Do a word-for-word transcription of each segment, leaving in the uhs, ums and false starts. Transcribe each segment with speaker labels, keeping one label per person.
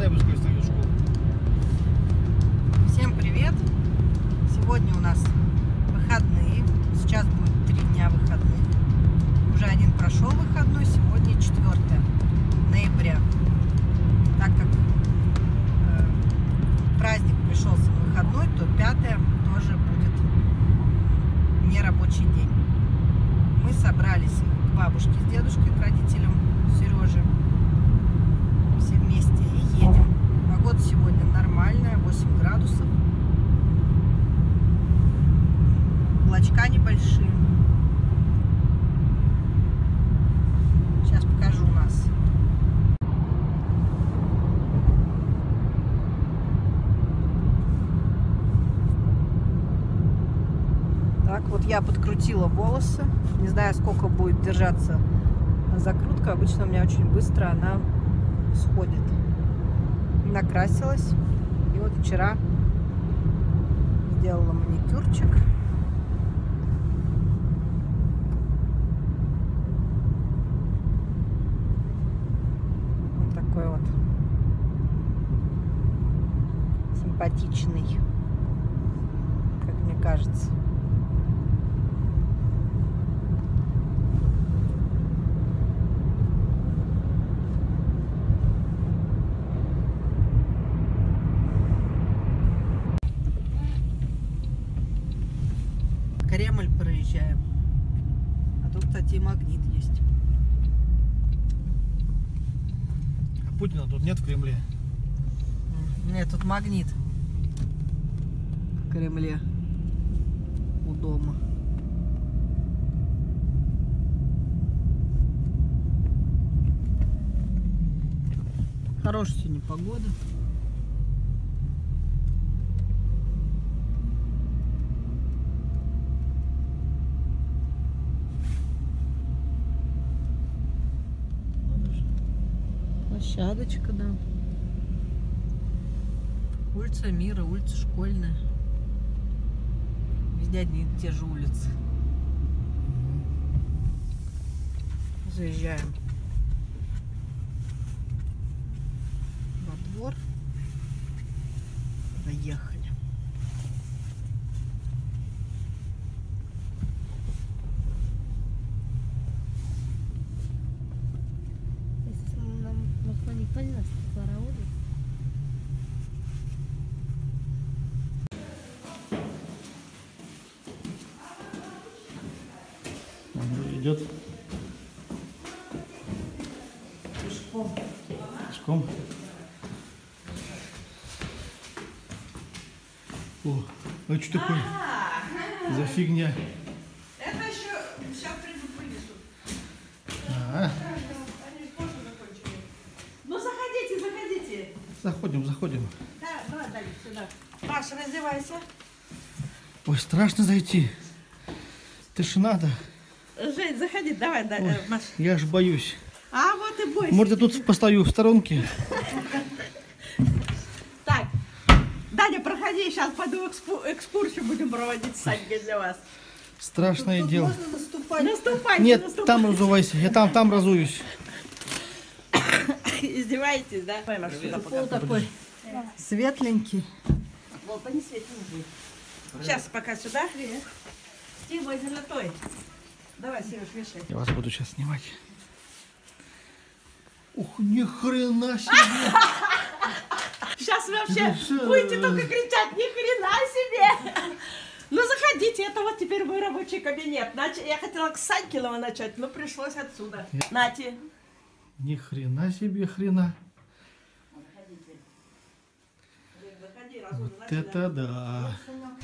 Speaker 1: Бросай, пускай встает в школу.
Speaker 2: Всем привет! Сегодня у нас выходные. Сейчас будет три дня выходных. Уже один прошел выходной, сегодня четвёртое ноября. Так как э, праздник пришелся на выходной, то пятое тоже будет нерабочий день. Мы собрались к бабушке с дедушкой, к родителям Сережи. Все вместе и едем. Погода сегодня нормальная, восемь градусов. Облачка небольшие. Сейчас покажу нас. Так, вот я подкрутила волосы. Не знаю, сколько будет держаться закрутка. Обычно у меня очень быстро она сходит. Накрасилась. И вот вчера сделала маникюрчик. Вот такой вот симпатичный, как мне кажется. Кремль проезжаем. А тут, кстати, и магнит есть.
Speaker 1: А Путина тут нет в Кремле?
Speaker 2: Нет, тут магнит в Кремле у дома. Хорошая сегодня погода. Площадочка, да. Улица Мира, улица Школьная. Везде одни и те же улицы. Заезжаем во двор. Доехали.
Speaker 3: Никто не нас караулит.
Speaker 1: Он идет
Speaker 2: Пешком.
Speaker 1: пешком. О, а что такое за фигня?
Speaker 2: Это еще сейчас приду вынесу.
Speaker 1: А,
Speaker 2: Ну заходите, заходите.
Speaker 1: заходим, заходим.
Speaker 2: Да, давай, дай сюда. Маша, раздевайся.
Speaker 1: Ой, страшно зайти. Тишина, да.
Speaker 2: Жень, заходи, давай, дай,
Speaker 1: Ой,
Speaker 2: Маш.
Speaker 1: я аж боюсь.
Speaker 2: А вот и бойся.
Speaker 1: Может, я тут постою в сторонке?
Speaker 2: Так, Даня, проходи, сейчас пойду экспу- экскурсию будем проводить с Санькой для вас.
Speaker 1: Страшное
Speaker 2: Тут
Speaker 1: дело.
Speaker 2: можно наступать. Наступайте,
Speaker 1: Нет,
Speaker 2: наступайте.
Speaker 1: там разувайся. Я там, там разуюсь.
Speaker 2: Издеваетесь, да? Давай, Маша, сюда
Speaker 1: Пол
Speaker 2: пока.
Speaker 1: такой
Speaker 2: светленький.
Speaker 3: Вот они светленькие.
Speaker 2: Сейчас пока сюда. Стива золотой. Давай, Сереж, вешай.
Speaker 1: Я вас буду сейчас снимать. Ух, ни хрена себе!
Speaker 2: Сейчас вы вообще
Speaker 1: что?
Speaker 2: будете только кричать, ни хрена себе! Ну заходите, это вот теперь мой рабочий кабинет. Нач... Я хотела к Санькинова начать, но пришлось отсюда.
Speaker 1: Я-
Speaker 2: Нате.
Speaker 1: Ни хрена себе хрена.
Speaker 2: Заходите. Заходи, разумно.
Speaker 1: Вот это да.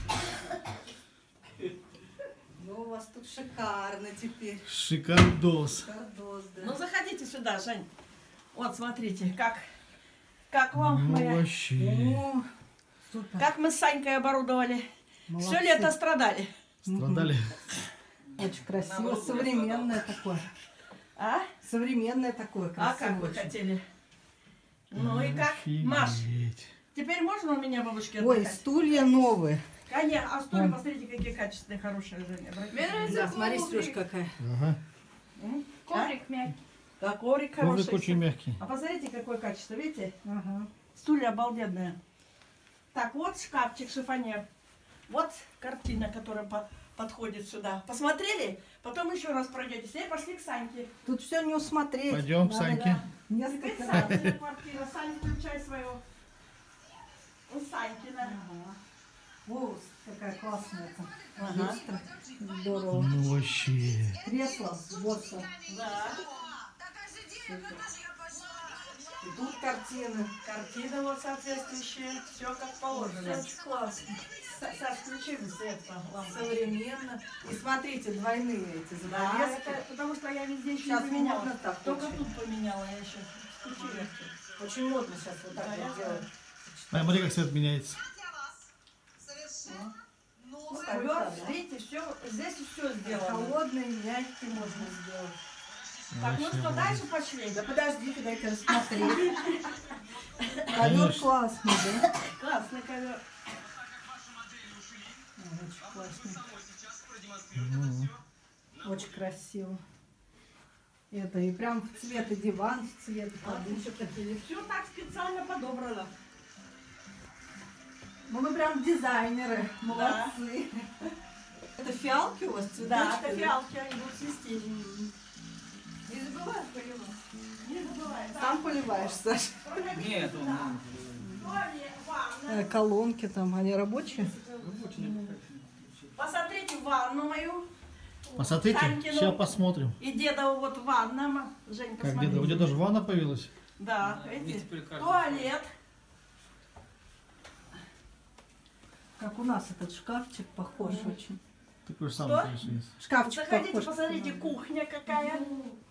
Speaker 2: Ну у вас тут шикарно теперь.
Speaker 1: Шикардос.
Speaker 2: Шикардос, да. Ну заходите сюда, Жень. Вот смотрите, как, как вам
Speaker 1: Ну
Speaker 2: моя...
Speaker 1: вообще.
Speaker 2: О,
Speaker 3: Супер.
Speaker 2: как мы с Санькой оборудовали.
Speaker 3: Молодцы.
Speaker 2: Все лето страдали.
Speaker 1: Страдали.
Speaker 3: Очень красиво,
Speaker 2: Наоборот,
Speaker 3: современное такое.
Speaker 2: А?
Speaker 3: Современное такое,
Speaker 2: А
Speaker 3: красивое.
Speaker 2: как вы
Speaker 3: очень.
Speaker 2: хотели? Ну и как? Маш,
Speaker 1: Офигеть.
Speaker 2: теперь можно у меня бабушке
Speaker 3: Ой,
Speaker 2: отдыхать?
Speaker 3: стулья новые.
Speaker 2: Конечно, а стулья,
Speaker 3: Ой.
Speaker 2: посмотрите, какие качественные, хорошие, Женя. Обратите
Speaker 3: Да,
Speaker 2: внимание.
Speaker 3: смотри, Сереж, какая.
Speaker 1: Ага.
Speaker 2: М?
Speaker 4: Коврик мягкий. Да, коврик
Speaker 1: Коврик
Speaker 4: хороший.
Speaker 1: очень мягкий.
Speaker 4: А посмотрите, какое качество, видите?
Speaker 3: Ага.
Speaker 4: Стулья обалденные. Так, вот шкафчик, шифонер. Вот картина, которая по подходит сюда. Посмотрели? Потом еще раз пройдете. Теперь пошли к Саньке.
Speaker 3: Тут все не усмотреть.
Speaker 1: Пойдем к
Speaker 3: Надо,
Speaker 1: Саньке.
Speaker 3: да,
Speaker 4: Теперь
Speaker 3: Несколько.
Speaker 4: Санькина квартира. Саня, включай свою. У Санькина.
Speaker 3: Ага. О, какая классная это.
Speaker 4: Ага.
Speaker 3: Люстра. Здорово.
Speaker 1: Ну вообще.
Speaker 3: Кресло, босса.
Speaker 4: Да.
Speaker 3: И тут картины.
Speaker 4: Картина вот соответствующая. Все как положено.
Speaker 3: Очень классно.
Speaker 4: Саш, включи свет, лампу.
Speaker 3: Современно. И смотрите, двойные эти
Speaker 4: Да,
Speaker 3: занавески.
Speaker 4: это потому что я везде еще
Speaker 3: Сейчас
Speaker 4: не поменяла.
Speaker 3: модно так
Speaker 4: Только
Speaker 3: очень.
Speaker 4: тут поменяла я еще. Включи ярче.
Speaker 3: Очень модно сейчас вот так
Speaker 4: Да, я
Speaker 3: вот делать.
Speaker 1: А, смотри, как свет меняется.
Speaker 4: Ну, ковер, видите, все, здесь все сделано.
Speaker 3: Холодный, мягкий можно сделать.
Speaker 4: Так, ну
Speaker 1: Вообще
Speaker 4: что,
Speaker 1: обалдеть.
Speaker 4: дальше пошли?
Speaker 3: Да подождите, дайте рассмотреть. Ковер
Speaker 1: Конечно.
Speaker 3: классный, да?
Speaker 4: Классный ковер.
Speaker 3: Очень классный.
Speaker 1: Ну,
Speaker 3: Очень красиво. Это и прям в цвет, и диван в цвет, и подушки.
Speaker 4: Все так специально подобрано.
Speaker 3: Ну мы прям дизайнеры, молодцы. Это фиалки у вас, цветочки?
Speaker 4: Да, это фиалки, они будут свистеть.
Speaker 3: Не забывай поливать.
Speaker 4: Не забывай. да.
Speaker 3: Сам поливаешь, Саша.
Speaker 4: Проходите
Speaker 5: Нет,
Speaker 4: сюда.
Speaker 5: он-
Speaker 4: Туалет, ванна.
Speaker 3: Э, Колонки там, они рабочие?
Speaker 4: Посмотрите ванну мою.
Speaker 1: Посмотрите,
Speaker 4: Санькину.
Speaker 1: сейчас посмотрим.
Speaker 4: И дедова вот ванна. Жень,
Speaker 1: Как
Speaker 4: посмотри.
Speaker 1: деда, у деда же ванна появилась.
Speaker 4: Да,
Speaker 5: Да,
Speaker 4: видите?
Speaker 5: теперь каждый-
Speaker 4: Туалет.
Speaker 3: Как у нас этот шкафчик похож очень.
Speaker 1: Такой же самый,
Speaker 4: Что?
Speaker 1: конечно, есть.
Speaker 3: Шкафчик
Speaker 4: Заходите,
Speaker 3: похож.
Speaker 4: посмотрите, кухня какая.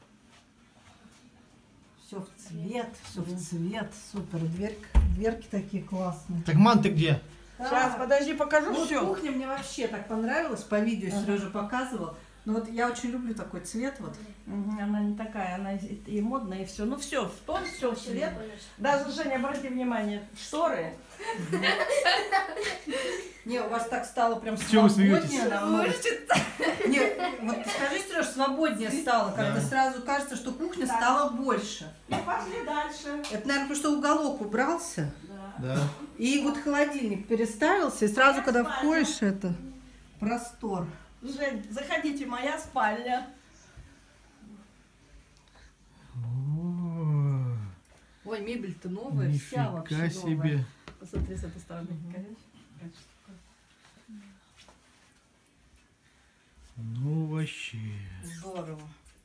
Speaker 3: Все в цвет, все в цвет. Супер. Дверь, дверки такие классные.
Speaker 1: Так, Ман, ты где?
Speaker 4: Сейчас, подожди, покажу
Speaker 3: Ну, вот
Speaker 4: все.
Speaker 3: кухня мне вообще так понравилась, по видео Сережа показывал. Но вот я очень люблю такой цвет вот.
Speaker 4: Она не такая, она и, и модная, и все. Ну все, в тон, все в цвет. Даже, Женя, обрати внимание, шторы.
Speaker 3: Не, у вас так стало прям
Speaker 1: Чего вы
Speaker 3: свободнее.
Speaker 1: смеетесь?
Speaker 3: намного. Не, вот скажи, Сереж, свободнее стало. Как-то
Speaker 1: Да.
Speaker 3: сразу кажется, что кухня
Speaker 4: Да.
Speaker 3: стала больше.
Speaker 4: И пошли дальше.
Speaker 3: Это, наверное, потому что уголок убрался.
Speaker 4: Да.
Speaker 1: Да.
Speaker 3: И вот холодильник переставился, и сразу,
Speaker 4: Моя
Speaker 3: когда
Speaker 4: спальня.
Speaker 3: входишь, это простор.
Speaker 4: Жень, заходите, моя спальня.
Speaker 1: О,
Speaker 3: Ой, мебель-то новая, вся вообще
Speaker 1: Нифига
Speaker 3: новая.
Speaker 1: себе.
Speaker 4: Посмотри с этой стороны.
Speaker 1: Ну вообще.
Speaker 3: Здорово.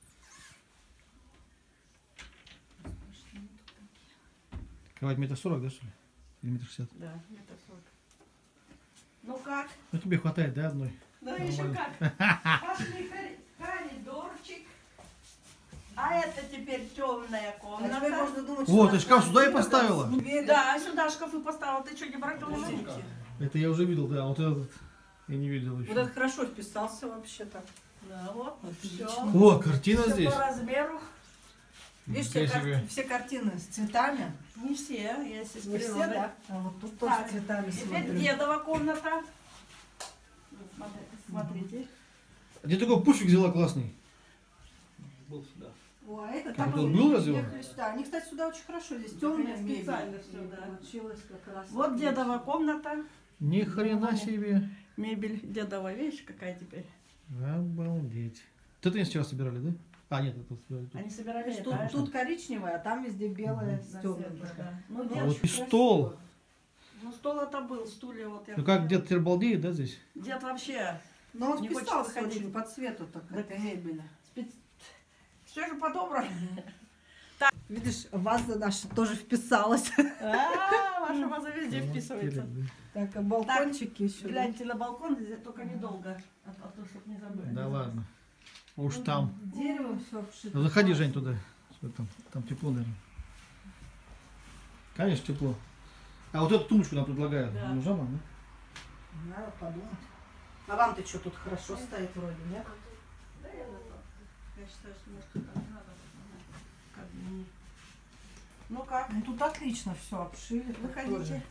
Speaker 1: Кровать метр сорок, да, что ли? Или метр шестьдесят?
Speaker 4: Да, метр сорок. Ну как?
Speaker 1: Ну тебе хватает, да, одной?
Speaker 4: Да еще
Speaker 1: Нормально.
Speaker 4: как. Пошли кори- коридорчик. А это теперь темная
Speaker 3: А
Speaker 4: комната.
Speaker 3: теперь можно думать,
Speaker 1: О,
Speaker 3: что
Speaker 1: ты шкаф сюда и
Speaker 3: красиво,
Speaker 1: поставила?
Speaker 3: да, двери.
Speaker 4: Да, сюда шкафы поставила. Ты что, не обратил внимания?
Speaker 1: Это я уже видел, да. Вот этот я не видел еще.
Speaker 3: Вот это хорошо вписался вообще-то.
Speaker 4: Да, вот,
Speaker 3: Отлично.
Speaker 4: все.
Speaker 1: О, картина
Speaker 4: Все
Speaker 1: здесь.
Speaker 4: по размеру.
Speaker 3: Видишь, все,
Speaker 1: Нифига
Speaker 3: кар-
Speaker 1: себе.
Speaker 3: все картины с цветами.
Speaker 4: Не все, есть из
Speaker 3: Не все,
Speaker 4: природы.
Speaker 3: да? А вот тут тоже
Speaker 4: Так,
Speaker 3: с цветами
Speaker 4: теперь
Speaker 3: смотрю.
Speaker 4: дедова комната. Смотри- Смотрите.
Speaker 1: Где такой пуфик взяла классный?
Speaker 5: Был сюда.
Speaker 3: О, а это
Speaker 1: Как
Speaker 3: там
Speaker 1: он
Speaker 3: они
Speaker 1: был разве он?
Speaker 3: ехали сюда. Они, кстати, сюда очень хорошо. Здесь
Speaker 4: Да,
Speaker 3: темная
Speaker 4: я
Speaker 3: мебель.
Speaker 4: специально всё, да.
Speaker 3: Получилось как раз.
Speaker 4: Вот
Speaker 3: отлично.
Speaker 4: дедова комната.
Speaker 1: Ни хрена себе.
Speaker 4: Мебель дедова, видишь, какая теперь.
Speaker 1: Обалдеть. Вот это они вчера собирали, да? А, нет, это собирали тут.
Speaker 4: Они собирали
Speaker 3: Видишь,
Speaker 4: это,
Speaker 3: Тут,
Speaker 4: а?
Speaker 3: тут коричневая, а там везде белая
Speaker 4: На
Speaker 3: с темным.
Speaker 4: светло, да. Ну,
Speaker 1: А
Speaker 4: дед-
Speaker 1: вот и стол.
Speaker 4: ну, стол это был, стулья вот я.
Speaker 1: Ну как, дед теперь балдеет, да, здесь?
Speaker 4: Дед вообще.
Speaker 3: Но он
Speaker 4: Не хочет
Speaker 3: вписался
Speaker 4: выходить.
Speaker 3: очень по цвету так,
Speaker 4: Да.
Speaker 3: этой мебели.
Speaker 4: Все же подобрано.
Speaker 3: Видишь, ваза наша тоже вписалась.
Speaker 4: А, ваша ваза везде вписывается.
Speaker 3: Так, а балкончики еще. да?
Speaker 4: Гляньте на балкон, здесь только недолго. А то, чтобы не забыли.
Speaker 1: Да ладно. Уж там.
Speaker 3: Деревом все обшито.
Speaker 1: Ну заходи, Жень, туда. Что там? Там тепло, наверное. Конечно, тепло. А вот эту тумбочку нам предлагают.
Speaker 4: Да.
Speaker 1: Нужна вам, да?
Speaker 3: Надо подумать. А вам-то что, тут хорошо стоит вроде, нет?
Speaker 4: Да, я готова. Я считаю, что может так не надо. Как бы не- Ну как?
Speaker 3: Ну тут отлично все обшили. тут
Speaker 4: Выходите.
Speaker 3: тоже.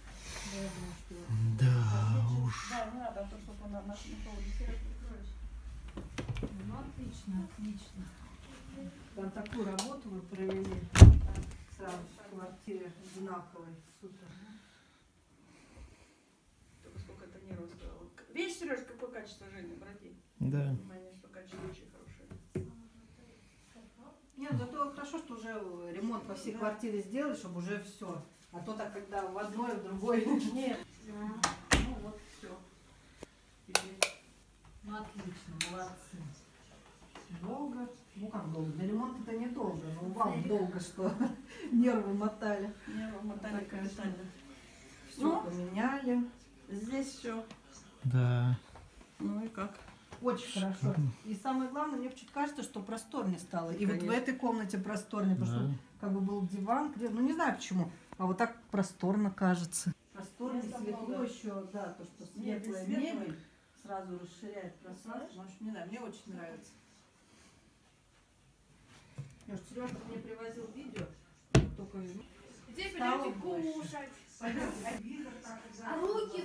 Speaker 1: Да уж.
Speaker 4: Да, не надо, а то, чтобы она на на проводе сидит, прикроешь.
Speaker 3: Ну отлично, отлично.
Speaker 2: Там такую работу мы провели сразу в квартире одинаковой. Супер.
Speaker 4: Только сколько это нервов стоило. Видишь, Сереж, какое качество жизни, братья?
Speaker 1: Да.
Speaker 4: Внимание, что качество очень хорошее.
Speaker 2: Нет, зато хорошо, что уже ремонт во всей квартире сделали, чтобы уже все. А то так, когда в одной, в другой.
Speaker 4: Нет.
Speaker 2: Ну вот все. Ну отлично, молодцы. Долго? Ну как долго? Для ремонта-то недолго, но вам долго, что нервы мотали.
Speaker 4: Нервы мотали капитально.
Speaker 2: Все
Speaker 4: Ну?
Speaker 2: поменяли.
Speaker 4: Здесь все.
Speaker 1: Да.
Speaker 4: Ну и как?
Speaker 2: Очень хорошо. И самое главное, мне почему-то кажется, что просторнее стало. И вот в
Speaker 4: Конечно.
Speaker 2: этой комнате просторнее, потому
Speaker 1: Да.
Speaker 2: что как бы был диван, кресла. Ну не знаю почему, а вот так просторно кажется. Просторнее,
Speaker 4: Места
Speaker 2: светло
Speaker 4: много.
Speaker 2: еще, да, то, что
Speaker 4: Нет,
Speaker 2: светлая
Speaker 4: без светлой.
Speaker 2: мебель сразу расширяет пространство. В общем, не знаю, мне очень нравится. Сережка мне привозил видео, только
Speaker 6: Где
Speaker 2: Стало
Speaker 6: пойдемте
Speaker 2: больше.
Speaker 6: кушать?
Speaker 2: телевизор так
Speaker 6: А руки?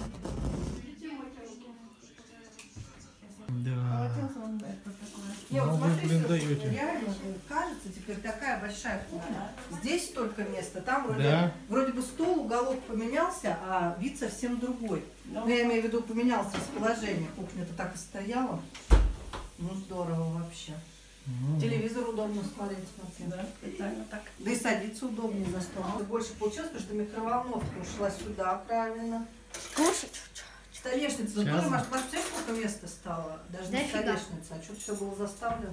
Speaker 1: Да.
Speaker 4: Полотенце вам дать вот такое.
Speaker 2: Не, вот
Speaker 1: Ну, вы,
Speaker 2: смотри,
Speaker 1: блин,
Speaker 2: Серёж,
Speaker 1: даёте.
Speaker 2: реально э, кажется теперь такая большая кухня. Здесь столько места, там вроде,
Speaker 1: Да.
Speaker 2: вроде бы стол, уголок поменялся, а вид совсем другой.
Speaker 4: Ну,
Speaker 2: Ну, я имею в виду, поменялся расположение. Кухня-то так и стояла. Ну, здорово вообще.
Speaker 1: Ну,
Speaker 2: Телевизор удобно смотреть, смотри.
Speaker 4: да, специально так.
Speaker 2: Да и садиться удобнее за стол. Ну, больше получилось, потому что микроволновка ушла сюда правильно.
Speaker 6: Кушать?
Speaker 2: Столешница, ну,
Speaker 1: Сейчас.
Speaker 2: тоже, Маш, представляешь, сколько места стало? Даже не
Speaker 6: Дофига.
Speaker 2: столешница, а что-то все было заставлено.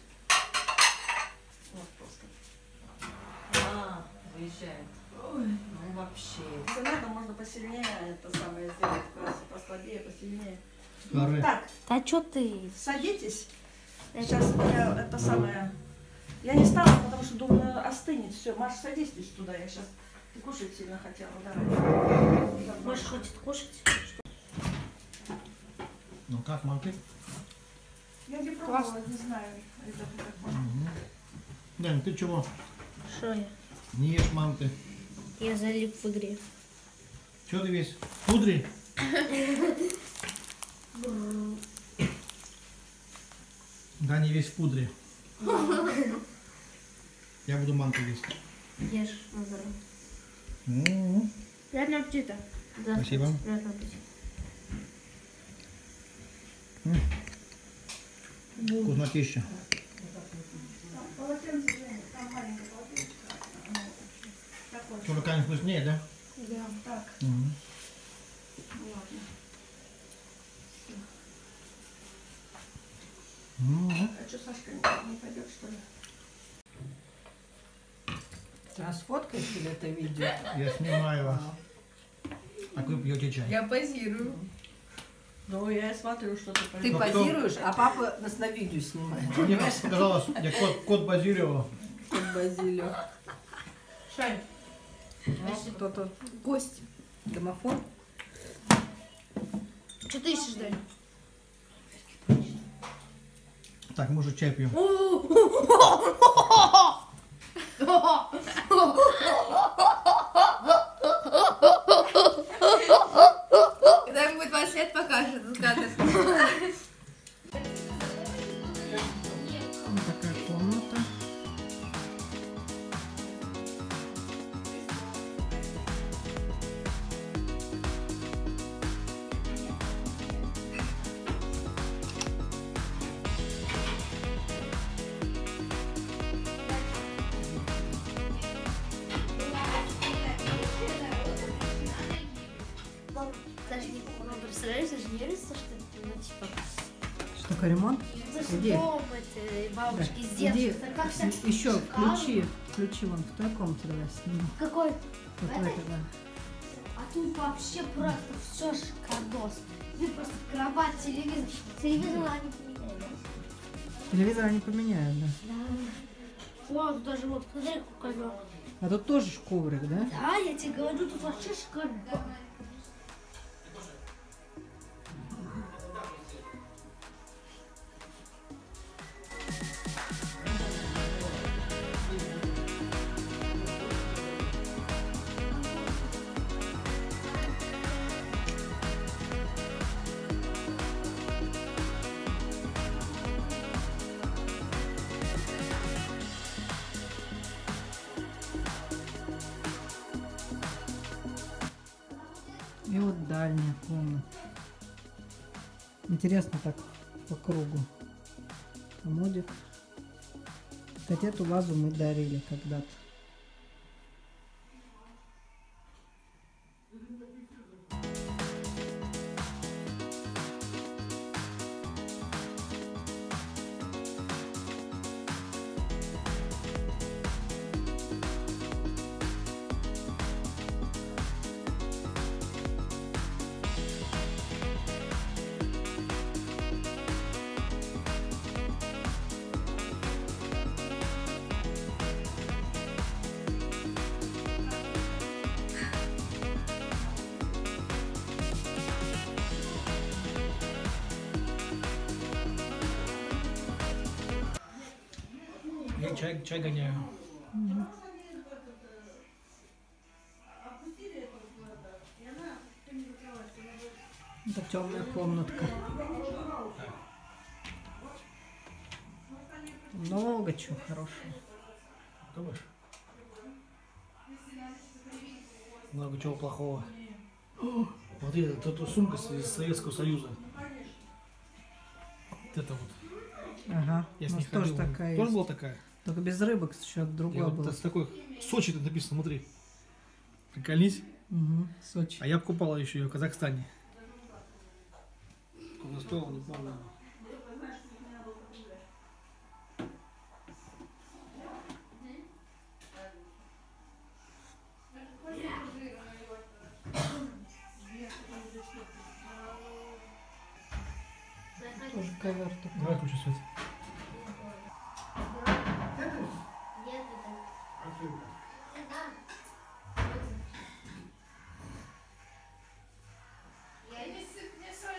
Speaker 4: Вот просто.
Speaker 2: А, выезжает. Ну вообще.
Speaker 4: Если надо, можно посильнее это самое сделать. Просто послабее, посильнее.
Speaker 1: Коры.
Speaker 4: Так,
Speaker 6: Да что ты?
Speaker 4: садитесь. Сейчас я это самое. Я не стала, потому что думаю, остынет. Все, Маша, садись здесь туда. Я сейчас кушать сильно хотела. Да.
Speaker 6: Можешь хочет кушать?
Speaker 1: Ну как, манты?
Speaker 4: Я не пробовала, не знаю. Это такое.
Speaker 1: Дань, ты чего?
Speaker 6: Что я?
Speaker 1: Не ешь манты.
Speaker 6: Я залип в игре.
Speaker 1: Чего ты весь? В пудре? Даня весь в пудре. Я буду манты есть.
Speaker 6: Ешь на здоровье.
Speaker 1: М-м-м.
Speaker 6: Приятного аппетита. Да,
Speaker 1: Спасибо.
Speaker 6: Приятного аппетита.
Speaker 1: Вкуснотища.
Speaker 4: Полотенце, Женя, там маленькое полотенце. Такое.
Speaker 1: Что, руками вкуснее, да?
Speaker 6: Да.
Speaker 4: Так,
Speaker 1: Мгм.
Speaker 4: ну ладно.
Speaker 1: М-м.
Speaker 4: А что, Сашка не, не пойдет, что ли?
Speaker 2: А сфоткаешь ли это видео?
Speaker 1: Я снимаю вас. Как вы пьете чай?
Speaker 6: Я позирую.
Speaker 4: Ну, я и смотрю, что ты
Speaker 2: Ты
Speaker 1: Ну,
Speaker 4: пойдешь.
Speaker 1: кто-
Speaker 2: позируешь, а папа нас на видео снимает.
Speaker 1: Мне показалось, я кот, кот Базилио.
Speaker 2: Как Базилио.
Speaker 6: Шай.
Speaker 2: Кто-то
Speaker 6: Гость.
Speaker 2: домофон.
Speaker 6: Что ты ищешь, Дань?
Speaker 1: Так, мы уже чай пьем.
Speaker 6: Когда ему будет двадцать лет, покажет этот кадр.
Speaker 2: Вот такая комната.
Speaker 6: Даже не ну, представляешь, даже не верится, что это, ну, типа,
Speaker 2: Что такое ремонт?
Speaker 6: это же
Speaker 2: Иди.
Speaker 6: дом, это бабушки с
Speaker 2: Иди,
Speaker 6: детства. Это как вся
Speaker 2: еще
Speaker 6: шикарно.
Speaker 2: ключи. Ключи вон в той комнате давай сниму.
Speaker 6: Какой?
Speaker 2: Вот в
Speaker 6: Это?
Speaker 2: этой, да.
Speaker 6: А тут вообще просто все шикардос. Тут просто кровать, телевизор. Телевизор они поменяли.
Speaker 2: Телевизор они поменяют, да.
Speaker 6: Да. О, тут даже вот, смотри, какой ковер.
Speaker 2: А тут тоже ж коврик, да?
Speaker 6: Да, я тебе говорю, тут вообще шикарно.
Speaker 2: И вот дальняя комната. Интересно так по кругу. Комодик. Кстати, эту вазу мы дарили когда-то.
Speaker 1: Я чай, чай гоняю.
Speaker 2: Это темная комнатка. Много чего хорошего.
Speaker 1: Думаешь? Много чего плохого. Вот это, это сумка из Советского Союза. Вот это вот.
Speaker 2: Ага.
Speaker 1: Я с
Speaker 2: у
Speaker 1: ней
Speaker 2: нас тоже
Speaker 1: ходил.
Speaker 2: такая
Speaker 1: Тоже
Speaker 2: есть.
Speaker 1: была такая?
Speaker 2: Только без рыбок еще
Speaker 1: Я
Speaker 2: другое
Speaker 1: вот
Speaker 2: было.
Speaker 1: с такой Сочи тут написано, смотри. Прикольнись.
Speaker 2: Угу, Сочи.
Speaker 1: А я покупала еще ее в Казахстане. Сколько стоило, не помню.
Speaker 2: Тоже ковер такой.
Speaker 1: Давай включи свет.
Speaker 6: Нет, это... Я не сыпь мне соль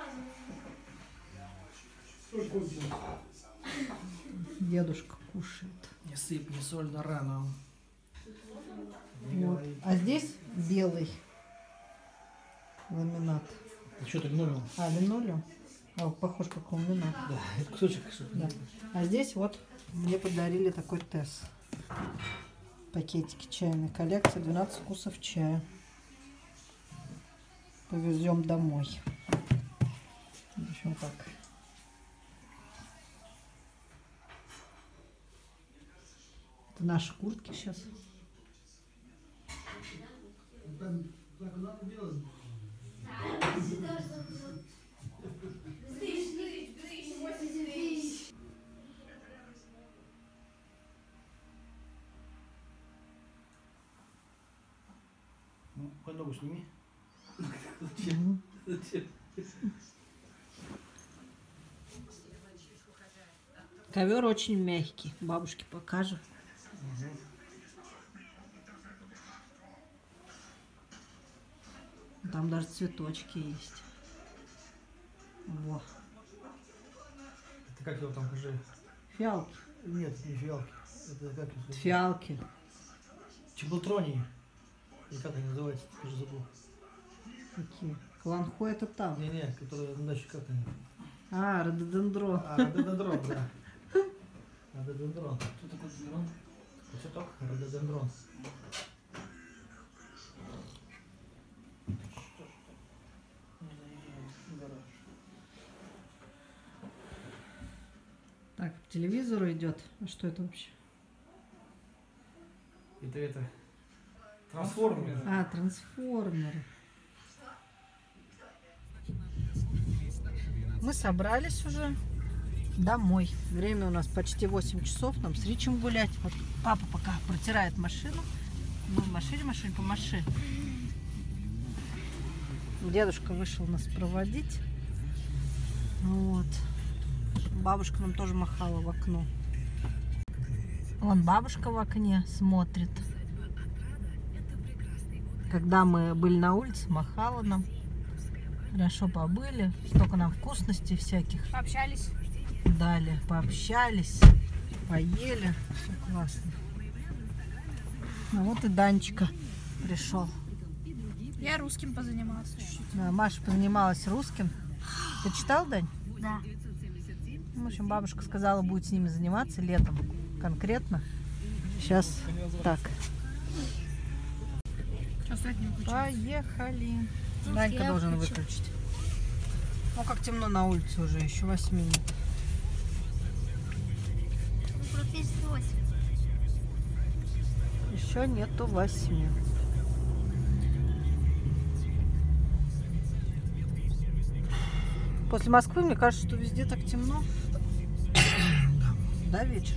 Speaker 6: на рану.
Speaker 2: Дедушка кушает.
Speaker 1: Не сыпь, не соль на рану.
Speaker 2: Вот. А здесь белый ламинат.
Speaker 1: Ты что, ты линолеум?
Speaker 2: А, линолеум? А, похож как ламинат.
Speaker 1: Да, это кусочек. Что
Speaker 2: Да. А здесь вот мне подарили такой тесс. Пакетики чайной коллекции, двенадцать вкусов чая. Повезем домой. В общем, так. Это наши куртки сейчас.
Speaker 1: Так надо делать. Ну, по ногу сними. Зачем? Зачем?
Speaker 2: Ковер очень мягкий. Бабушке покажу. Там даже цветочки есть. Во.
Speaker 1: Это как его там, скажи?
Speaker 2: Фиалки.
Speaker 1: Нет, не фиалки. Это как его?
Speaker 2: Фиалки.
Speaker 1: Чебутронии. Или как они называются? Ты уже забыл.
Speaker 2: Какие? Кланхо это там.
Speaker 1: Не-не, которые на даче как они?
Speaker 2: А, рододендрон.
Speaker 1: А, рододендрон, да. Рододендрон. Что такое рододендрон? Цветок? Рододендрон.
Speaker 2: Так, по телевизору идет. А что это вообще?
Speaker 1: Это это. Трансформеры.
Speaker 2: А, трансформеры. Мы собрались уже домой. Время у нас почти восемь часов. Нам с Ричем гулять. Вот папа пока протирает машину. Ну, в машине, машине, помаши. Дедушка вышел нас проводить. Вот. Бабушка нам тоже махала в окно. Вон бабушка в окне смотрит. Когда мы были на улице, махала нам. Хорошо побыли. Столько нам вкусностей всяких
Speaker 6: Пообщались.
Speaker 2: дали. Пообщались, поели. Все классно. Ну вот и Данечка пришел.
Speaker 6: Я русским позанимался чуть-чуть.
Speaker 2: Да, Маша позанималась русским. Ты читал, Дань?
Speaker 6: Да.
Speaker 2: В общем, бабушка сказала, будет с ними заниматься летом конкретно. Сейчас так.
Speaker 6: Что, свет не выключил?
Speaker 2: Поехали. Данька
Speaker 6: Я
Speaker 2: должен
Speaker 6: хочу.
Speaker 2: выключить. Ну, как темно на улице уже, еще восьми нет.
Speaker 6: Ну, практически восемь.
Speaker 2: Еще нету восьми. После Москвы, мне кажется, что везде так темно. До вечера.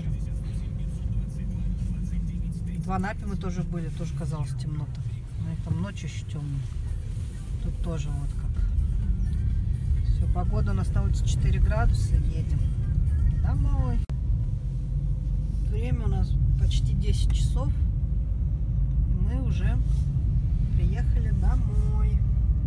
Speaker 2: В Анапе мы тоже были, тоже казалось темно-то. Но их там ночью еще темно. Тут тоже вот как. Все, погода у нас на улице четыре градуса, едем домой. Время у нас почти десять часов. И мы уже приехали домой.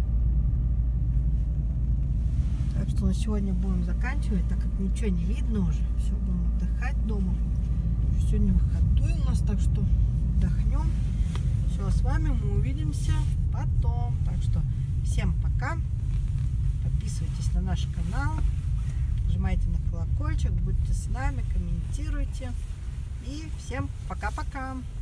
Speaker 2: Так что на сегодня будем заканчивать, так как ничего не видно уже. Все, будем отдыхать дома. Сегодня выходной у нас, так что отдохнем. Все, с вами мы увидимся потом. Так что всем пока. Подписывайтесь на наш канал. Нажимайте на колокольчик, будьте с нами, комментируйте. И всем пока-пока.